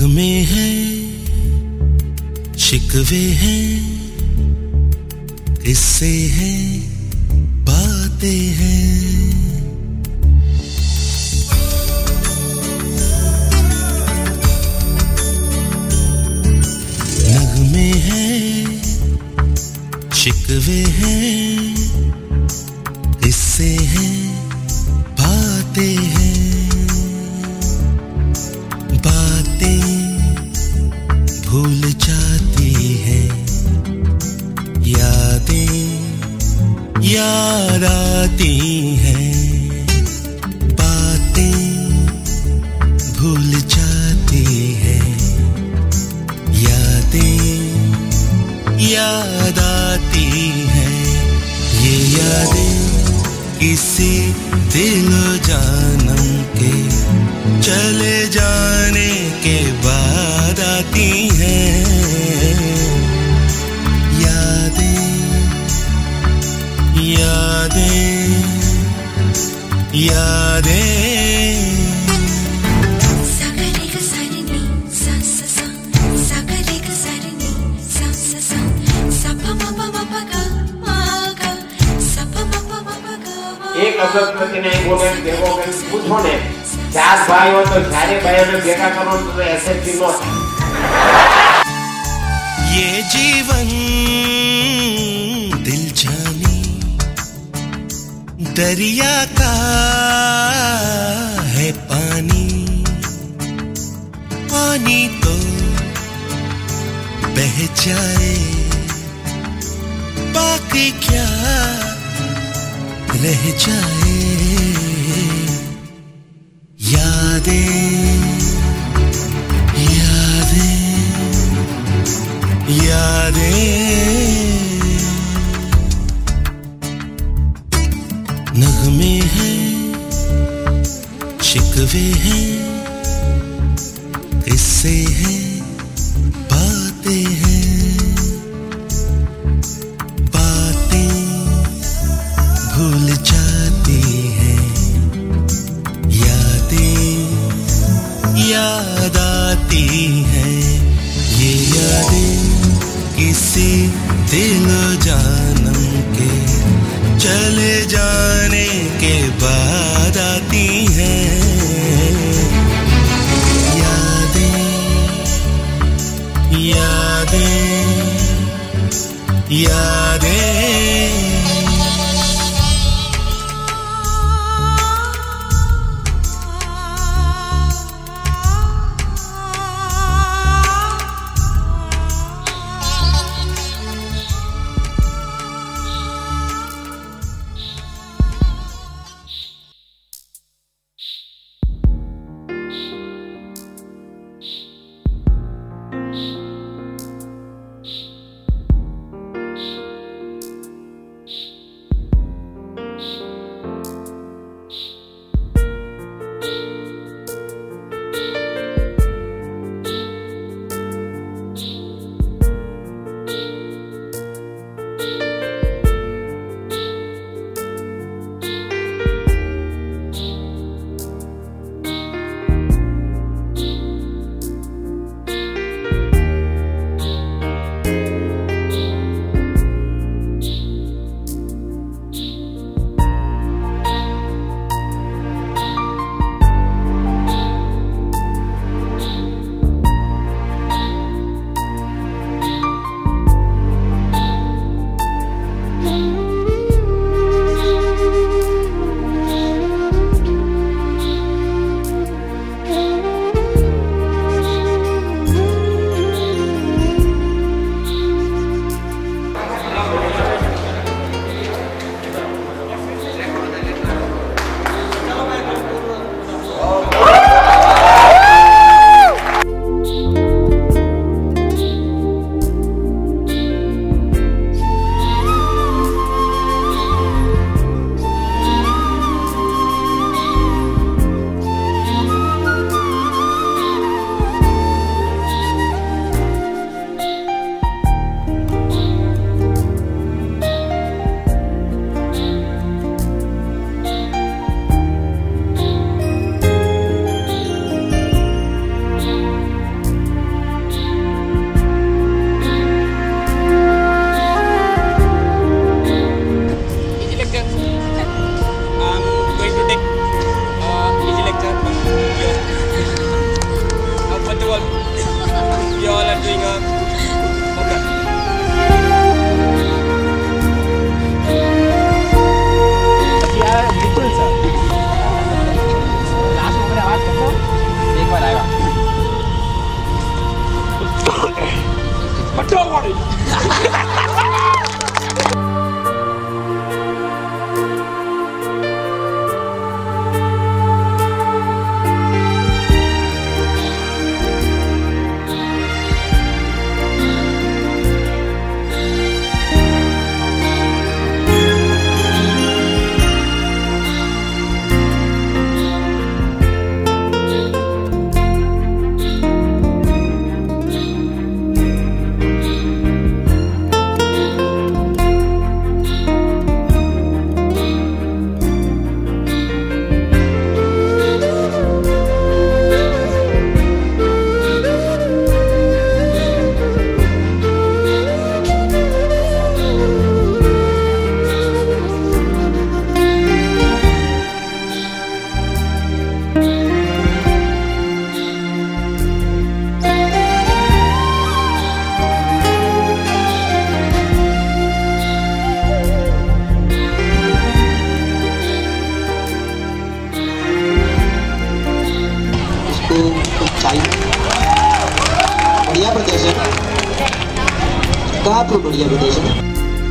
नगमे हैं, शिकवे हैं, किस्से हैं, बातें हैं। नगमे हैं, शिकवे हैं, किस्से हैं, बातें हैं। बातें भूल जाती हैं, यादें याद आती हैं। बातें भूल जाती हैं, यादें याद आती हैं। ये यादें किसी दिलो जानम के चले जाने के बाद आती हैं। यादें यादें यादें। एक अगरबत्ती नहीं बोले देखो पूछो ने चार भाई हो तो सारे भाइयों ने बेटा करो तो ऐसे तीनों ये जीवन दिल जानी दरिया का है पानी। पानी तो बह जाए, बाकी क्या रह जाए। यादें यादें यादें। नगमे हैं, शिकवे हैं, किस्से हैं, बातें हैं। भूल जाती हैं, यादें याद आती हैं। ये यादें किसी दिलो जानम के चले जाने के बाद आती हैं। यादें यादें यादें। बढ़िया प्रदर्शन, काफी बढ़िया प्रदर्शन।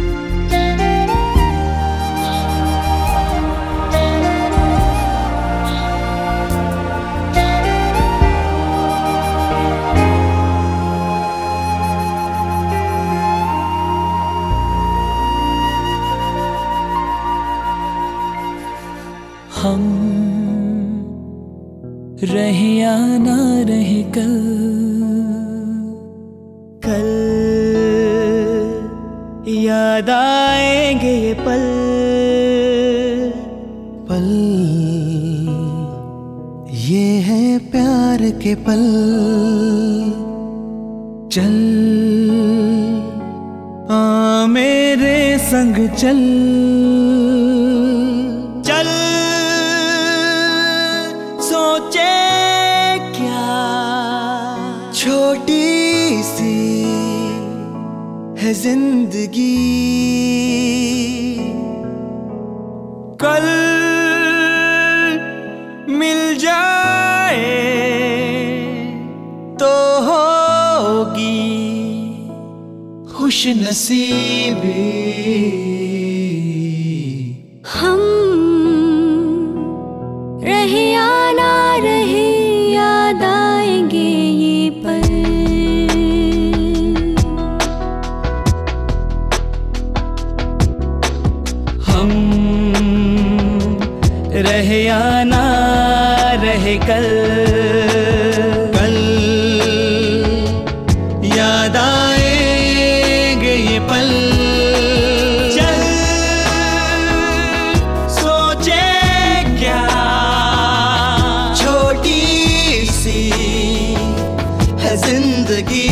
हम रहे या ना रहे कल, कल याद आएंगे ये पल, पल ये है प्यार के पल। चल आ मेरे संग चल, चल सोचे क्या छोटी सी है जिंदगी, कल मिल जाए तो होगी खुश नसीबी। हम रहे या ना रहे याद आएंगे ये पल, हम रहे या ना रहे कल, कल याद आएंगे ये पल। चल सोचे क्या छोटी सी है जिंदगी,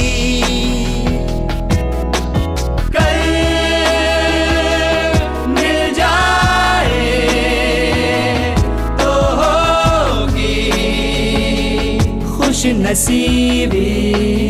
कल मिल जाए तो होगी खुश नसीबी।